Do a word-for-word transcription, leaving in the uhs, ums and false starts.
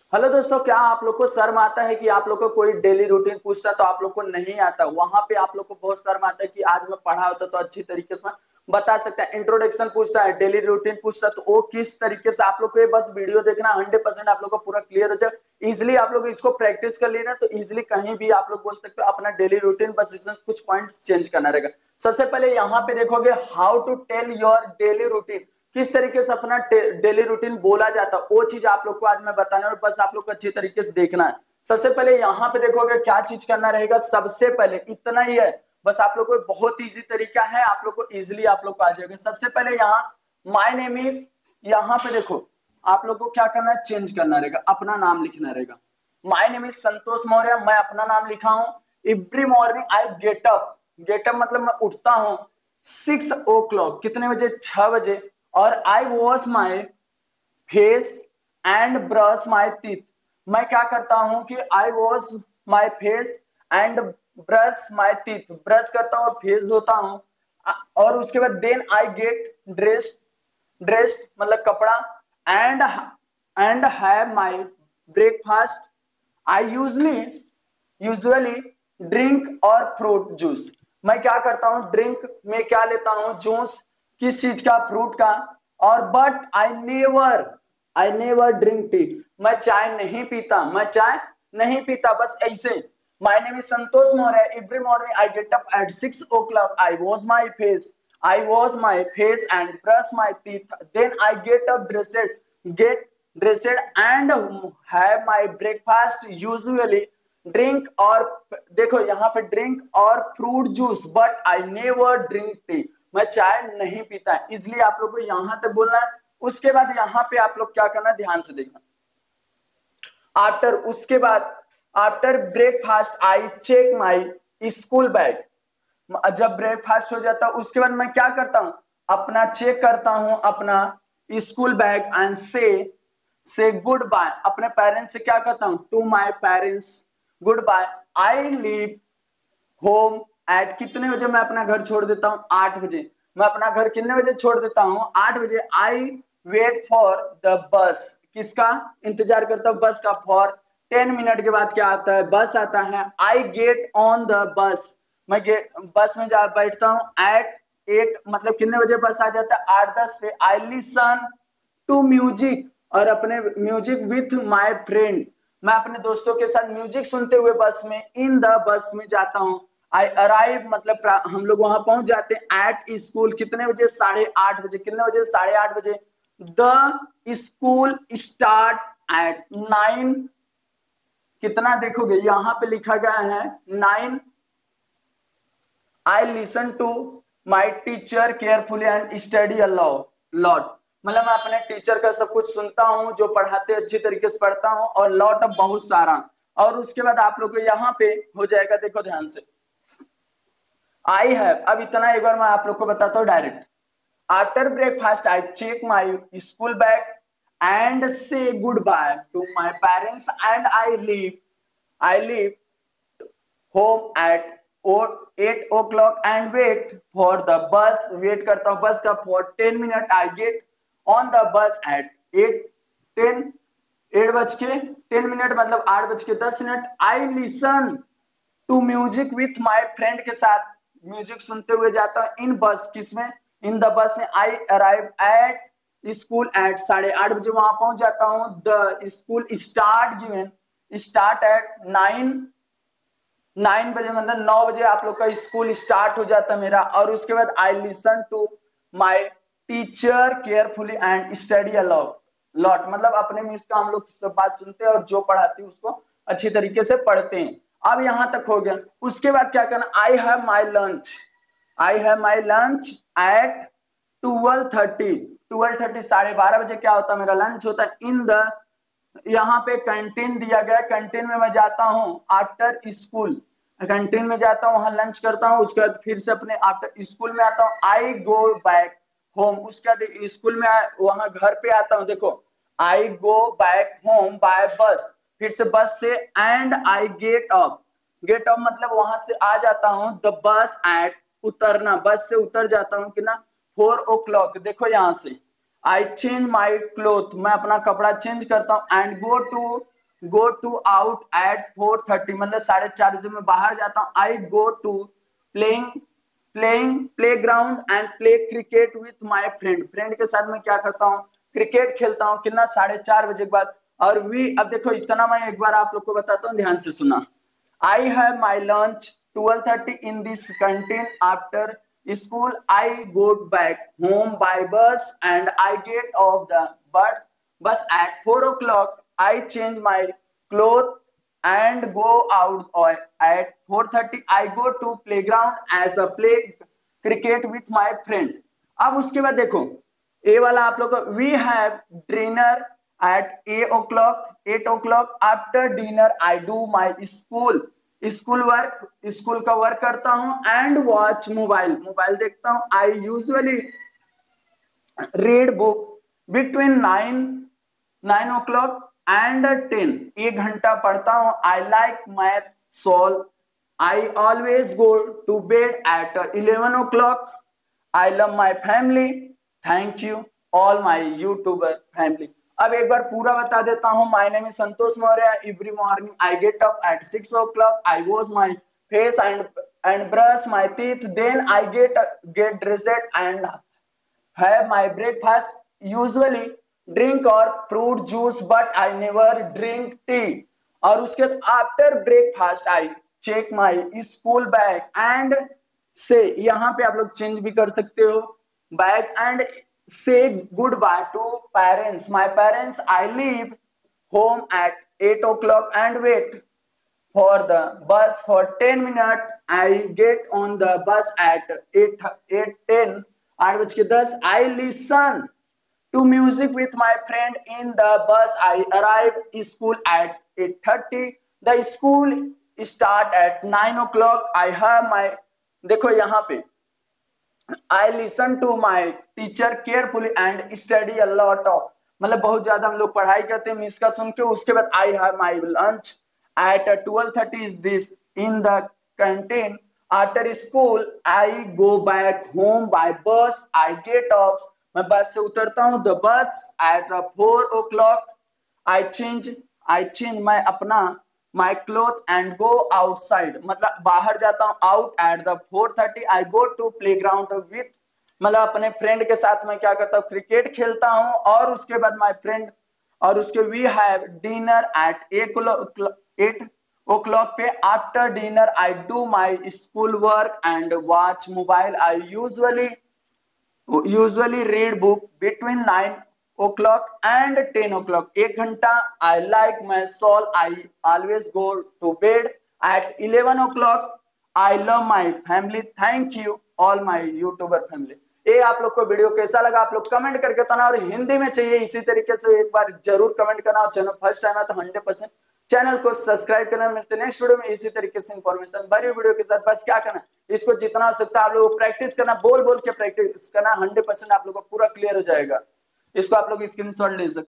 Hello दोस्तों, क्या आप लोग को शर्म आता है कि आप लोग को कोई डेली रूटीन पूछता तो आप लोग को नहीं आता? वहां पे आप लोग को बहुत शर्म आता है कि आज मैं पढ़ा होता तो अच्छी तरीके से बता सकता है। इंट्रोडक्शन पूछता है, डेली रूटीन पूछता तो वो किस तरीके से। आप लोग को ये बस वीडियो देखना, हंड्रेड परसेंट आप लोग को पूरा क्लियर हो जाए। इजिली आप लोग इसको प्रैक्टिस कर लिए ना तो इजिली कहीं भी आप लोग बोल सकते हो अपना डेली रूटीन। बस इसमें कुछ पॉइंट चेंज करना रहेगा। सबसे पहले यहाँ पे देखोगे how to tell your daily routine, किस तरीके से अपना डेली रूटीन बोला जाता है, वो चीज आप लोग को आज मैं बताना है और बस आप लोग को अच्छी तरीके से देखना है। सबसे पहले यहाँ पे देखोगे क्या चीज करना रहेगा। सबसे पहले इतना ही है, बस आप लोग को बहुत इजी तरीका है, आप लोग को इजिली आप लोग को आ जाएगा। सबसे पहले यहाँ माय नेम इज, यहाँ पे देखो आप लोग को क्या करना है, चेंज करना रहेगा, अपना नाम लिखना रहेगा। My name is Santosh Maurya, मैं अपना नाम लिखा हूं। Every morning I get up, get up मतलब मैं उठता हूं सिक्स ओ क्लॉक, कितने बजे, छह बजे। और I wash my face and brush my teeth, मैं क्या करता हूं कि I wash my face and brush my teeth, brush करता हूं, फेस धोता हूं। और उसके बाद then I get dress, dress मतलब कपड़ा, and and have my breakfast. I usually usually drink और फ्रूट जूस, मैं क्या करता हूं, ड्रिंक में क्या लेता हूं, जूस, किस चीज का, फ्रूट का। और but I never I never drink tea, मैं चाय नहीं पीता, मैं चाय नहीं पीता, बस ऐसे। My name is Santosh Maurya, every morning I get up at six o'clock, I wash my face I wash my face and brush my teeth, then I get up dressed get dressed and have my breakfast, usually drink और, देखो यहाँ पे drink और fruit juice, but I never drink tea, मैं चाय नहीं पीता। इसलिए आप लोग को यहां तक बोलना है। उसके बाद यहाँ पे आप लोग क्या करना, ध्यान से देखना। आफ्टर, उसके बाद after breakfast I check my school bag, जब ब्रेकफास्ट हो जाता है उसके बाद मैं क्या करता हूं, अपना चेक करता हूं अपना स्कूल बैग एंड से से गुड बाय, अपने पेरेंट्स से क्या करता हूं, to my parents good bye. I leave home at, कितने बजे मैं अपना घर छोड़ देता हूं, आठ बजे। मैं अपना घर कितने बजे छोड़ देता हूं, आठ बजे। आई वेट फॉर द बस, किसका इंतजार करता हूं, बस का। फॉर टेन मिनट के बाद क्या आता है, बस आता है। आई गेट ऑन द बस, मैं गेट बस में जा बैठता हूं एट एट, मतलब कितने बजे बस आ जाता है, आठ दस पे। आई लिसन टू म्यूजिक, और अपने म्यूजिक विथ माय फ्रेंड, मैं अपने दोस्तों के साथ म्यूजिक सुनते हुए बस में, इन द बस में जाता हूं। आई अराइव मतलब हम लोग वहां पहुंच जाते हैं एट स्कूल, कितने बजे, साढ़े आठ बजे। कितने बजे, साढ़े आठ बजे। The school start at nine, कितना देखोगे यहां पे लिखा गया है nine. I listen to my teacher carefully and study a lot, मतलब मैं अपने टीचर का सब कुछ सुनता हूं, जो पढ़ाते अच्छी तरीके से पढ़ता हूं, और लॉट ऑफ बहुत सारा। और उसके बाद आप लोग को यहाँ पे हो जाएगा, देखो ध्यान से। आई हैव, अब इतना एक बार मैं आप लोग को बताता हूँ direct. After breakfast I check my school bag and say goodbye to my parents and I leave I leave home at eight o'clock and wait for the bus, wait करता हूं bus का for ten minute. I get on the bus at eight ten, eight बज के ten minute मतलब आठ बज के दस मिनट। I listen to music with my friend, के साथ म्यूजिक सुनते हुए जाता हूं इन बस, किसमें, इन द बस में। I arrive at school at, साढ़े आठ बजे वहां पहुंच जाता हूं। The school start given start at nine, nine बजे मतलब नौ बजे आप लोग का स्कूल स्टार्ट हो जाता है मेरा। और उसके बाद I listen to my teacher carefully and study a lot, मतलब अपने मिस का हम लोग सब बात सुनते हैं और जो पढ़ाते हैं उसको अच्छी तरीके से पढ़ते हैं। अब यहां तक हो गया। उसके बाद क्या करना, I have my lunch I have my lunch at twelve thirty, twelve thirty साढ़े बारह बजे क्या होता है, मेरा लंच होता है इन द, यहाँ पे कैंटीन दिया गया, कैंटीन में मैं जाता हूँ आफ्टर स्कूल, कैंटीन में जाता हूँ, वहां लंच करता हूँ। उसके बाद फिर से अपने आफ्टर स्कूल में आता हूँ। आई गो बैक होम, उसके बाद स्कूल में वहां घर पे आता हूँ, देखो I go back home by bus, फिर से बस से। And I get up, get up मतलब वहां से आ जाता हूँ द बस एट, उतरना, बस से उतर जाता हूँ कि ना फोर ओ क्लॉक। देखो यहाँ से आई चेंज माई क्लोथ, मैं अपना कपड़ा चेंज करता हूँ and go to go to out at four thirty, मतलब साढ़े चार बजे मैं बाहर जाता हूँ। I go to playing playing playground and play cricket with my friend, friend के साथ मैं क्या करता हूँ, क्रिकेट खेलता हूँ। कितना, साढ़े चार बजे के बाद। और वी, अब देखो इतना मैं एक बार आप लोग को बताता हूँ, ध्यान से सुना। I have my lunch twelve thirty in this canteen, after school I go back home by bus and I get off the bus bus at four o'clock. I change my clothes and go out at four thirty. I go to playground as a play cricket with my friend. अब उसके बाद देखो ए वाला आप लोग, we have dinner at eight o'clock eight o'clock. After dinner I do my school school work, स्कूल का work करता हूं। एंड वॉच मोबाइल, मोबाइल देखता हूं। I usually read book between nine nine o'clock and ten, एक घंटा पढ़ता हूं। I like math soul, I always go to bed at eleven o'clock. I love my family, thank you all my YouTuber family. अब एक बार पूरा बता देता हूँ। My name is Santosh Maurya. Every morning I get up at six o'clock. I wash my face and and brush my teeth, then I get get dressed and have my breakfast. Usually drink और fruit juice but I never drink tea. और उसके after breakfast I check my school bag and say, यहाँ पे आप लोग change भी कर सकते हो, bag and say goodbye to parents. My parents, I leave home at eight o'clock and wait for the bus for ten minutes. I get on the bus at eight ten, आठ बज के दस। I listen to music with my friend in the bus. I arrive school at eight thirty. The school start at nine o'clock. I have my, देखो यहाँ पे I listen to my teacher carefully and study a lot of, मतलब बहुत ज्यादा हम लोग पढ़ाई करते हैं मिस का सुन के। उसके बाद I have my lunch at twelve thirty is this in the canteen. After school I go back home by bus. I get off, मैं बस से उतरता हूँ, the bus at four o'clock. I change I change मैं अपना my cloth and go outside, मतलब बाहर जाता हूँ। out at the four thirty. I go to playground with, मतलब अपने फ्रेंड के साथ मैं क्या करता हूँ, क्रिकेट खेलता हूँ। और उसके बाद माय फ्रेंड, और उसके we have dinner at eight o'clock पे। After dinner I do my school work and watch mobile. I usually usually read book between nine o'clock and ten o'clock, एक घंटा। I like my soul, I always go to bed at eleven o'clock. I love my family, thank you all my YouTuber family. ये आप लोग को video कैसा लगा आप लोग कमेंट करके बताना। और हिंदी में चाहिए इसी तरीके से एक बार जरूर कमेंट करना। और चैनल फर्स्ट टाइम है तो हंड्रेड परसेंट चैनल को सब्सक्राइब करना। मिलते हैं नेक्स्ट वीडियो में इसी तरीके से इंफॉर्मेशन भरी वीडियो के साथ। बस क्या करना, इसको जितना हो सकता है आप लोग प्रैक्टिस करना, बोल बोल के प्रैक्टिस करना। हंड्रेड परसेंट आप लोग को पूरा क्लियर हो जाएगा। इसको आप लोग स्क्रीनशॉट ले सकते हैं।